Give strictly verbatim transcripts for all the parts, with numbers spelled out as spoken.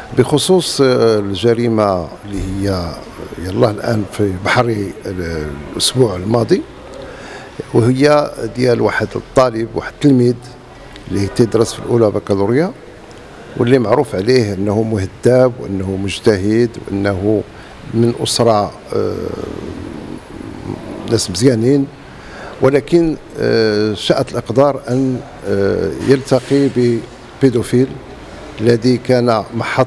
بخصوص الجريمة اللي هي يلا الآن في بحري الأسبوع الماضي، وهي ديال واحد الطالب واحد التلميذ اللي تيدرس في الأولى بكالوريا، واللي معروف عليه أنه مهذب وأنه مجتهد وأنه من أسرة ناس مزيانين، ولكن شاءت الأقدار أن يلتقي ببيدوفيل الذي كان محط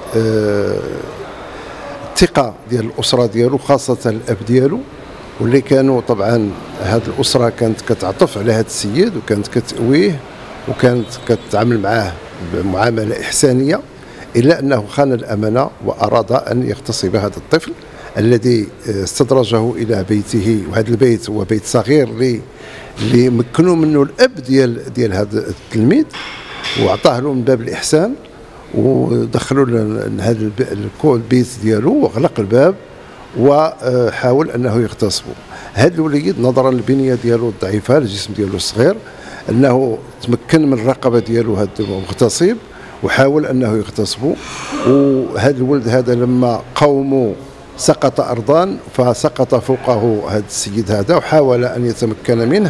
الثقة ديال الأسرة ديالو، خاصة الأب ديالو، واللي كانوا طبعا هذه الأسرة كانت كتعطف على هذا السيد وكانت كتأويه وكانت كتعامل معاه بمعاملة إحسانية، إلا أنه خان الأمانة وأراد أن يغتصب هذا الطفل الذي استدرجه إلى بيته. وهذا البيت هو بيت صغير اللي اللي مكنوا منه الأب ديال ديال هذا التلميذ، وأعطاه له من باب الإحسان، ودخلوا لهذا البيت ديالو وغلق الباب وحاول انه يغتصبه. هذا الوليد نظرا للبنيه ديالو الضعيفه، الجسم ديالو الصغير، انه تمكن من الرقبه ديالو هذا المغتصب وحاول انه يغتصبه. وهذا الولد هذا لما قوموا سقط ارضا، فسقط فوقه هذا السيد هذا وحاول ان يتمكن منه،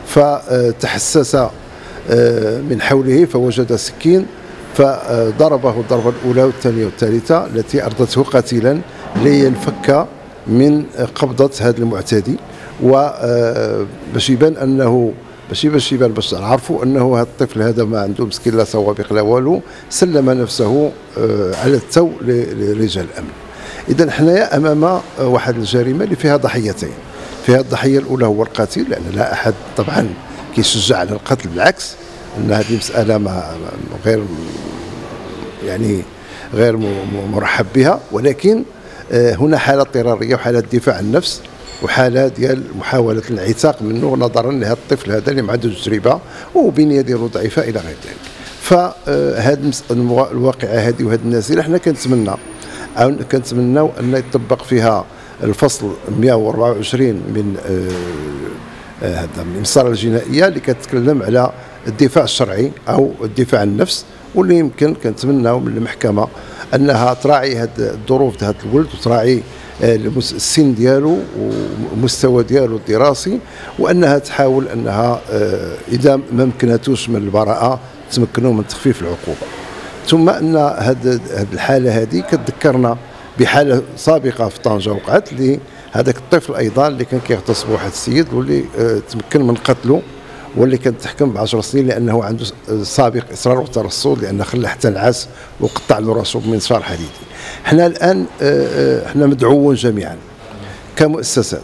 فتحسس من حوله فوجد سكين فضربه الضربة الأولى والثانية والثالثة التي أردته قتيلا لينفك من قبضة هذا المعتدي. وباش يبان أنه باش باش يبان باش نعرفوا أنه هذا الطفل هذا ما عنده مسكين لا سوابق لا والو، سلم نفسه على التو لرجال الأمن. إذا حنايا أمام واحد الجريمة اللي فيها ضحيتين. فيها الضحية الأولى هو القاتل، لأن لا أحد طبعا كيشجع على القتل، بالعكس أن هذه مسألة ما غير يعني غير مرحب بها، ولكن هنا حالة اضطرارية وحالة دفاع عن النفس وحالة ديال محاولة الانعتاق منه نظرا لهذا الطفل هذا اللي ما عندوش تجربة وبنية ديالو ضعيفة إلى غير ذلك. فهذه الواقعة هذه وهذه النازلة حنا كنتمنى أو كنتمناو أن يطبق فيها الفصل مئة وأربعة وعشرين من هذا من المسار الجنائية اللي كتكلم على الدفاع الشرعي او الدفاع عن النفس، واللي يمكن كنتمناو من المحكمه انها تراعي هذه الظروف هذا الولد وتراعي السن ديالو والمستوى ديالو الدراسي، وانها تحاول انها اذا ما مكنتوش من البراءه تمكنوا من تخفيف العقوبه. ثم ان هذه الحاله هذه كتذكرنا بحاله سابقه في طنجه وقعت لي هذاك الطفل ايضا اللي كان كيغتصب واحد السيد واللي تمكن من قتله، واللي كانت تحكم بعشر سنين لانه عنده سابق اصرار وترصد، لانه خلى حتى نعس وقطع له راسه بمنشار حديدي. حنا الان حنا مدعوون جميعا كمؤسسات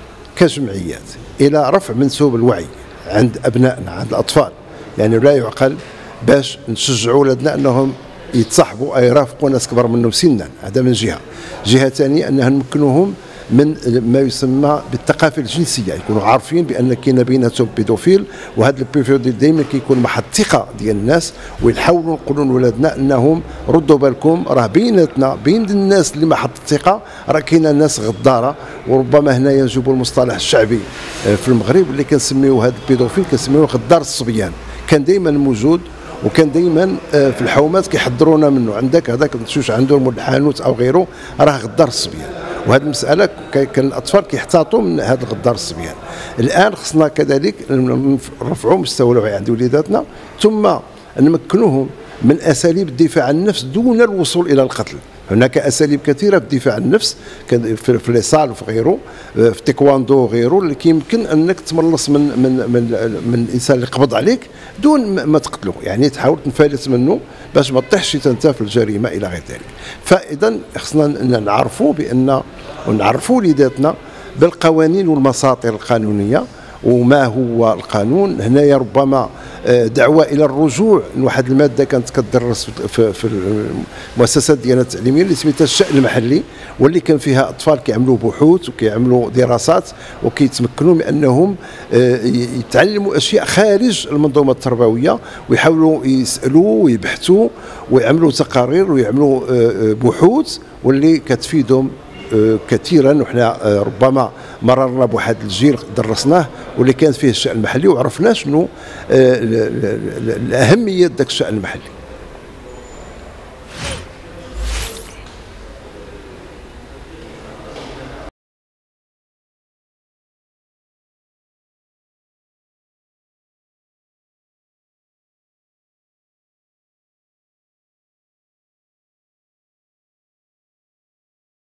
كجمعيات الى رفع منسوب الوعي عند ابنائنا عند الاطفال. يعني لا يعقل باش نشجعوا ولادنا انهم يتصاحبوا او يرافقوا ناس كبر منهم سنا، هذا من جهه. جهه ثانيه انها نمكنوهم من ما يسمى بالثقافه الجنسيه، يكونوا عارفين بان كاين بيناتهم بيدوفيل، وهذا البيدوفيل دائما كيكون محط ثقه ديال الناس، ويحاولوا نقولوا لولادنا انهم ردوا بالكم راه بيناتنا بين الناس اللي محط الثقه راه كاينه ناس غداره. وربما هنايا نجيبوا المصطلح الشعبي في المغرب اللي كنسميوه هذا البيدوفيل كنسميوه غدار الصبيان، كان دائما موجود وكان دائما في الحومات كيحضرونا منه. عندك هذاك تشوش عنده الحانوت او غيره راه غدار الصبيان، وهذه المسألة كان الأطفال كيحتاطوا من هذا الغدار الصبيان. الآن خصنا كذلك نرفعوا مستوى الوعي عند وليداتنا، ثم نمكنوهم من أساليب الدفاع عن النفس دون الوصول إلى القتل. هناك أساليب كثيرة في الدفاع عن النفس في ليصال وفي غيره، في التيكواندو وغيره، اللي كيمكن أنك تملص من من من من الإنسان اللي قبض عليك دون ما تقتله، يعني تحاول تنفلت منه باش ما تطيحش انت في الجريمه الى غير ذلك. فاذا خصنا نعرفوا بان ونعرفوا وليداتنا بالقوانين والمساطر القانونيه وما هو القانون. هنايا ربما دعوه الى الرجوع لواحد الماده كانت كتدرس في, في المؤسسات ديالنا التعليميه اللي سميتها الشأن المحلي، واللي كان فيها اطفال كيعملوا بحوث وكيعملوا دراسات وكيتمكنوا من انهم يتعلموا اشياء خارج المنظومه التربويه، ويحاولوا يسالوا ويبحثوا ويعملوا تقارير ويعملوا بحوث واللي كتفيدهم كثيرا. وحنا ربما مررنا بواحد الجيل درسناه واللي كان فيه الشأن المحلي وعرفنا شنو الاهميه داك الشأن المحلي.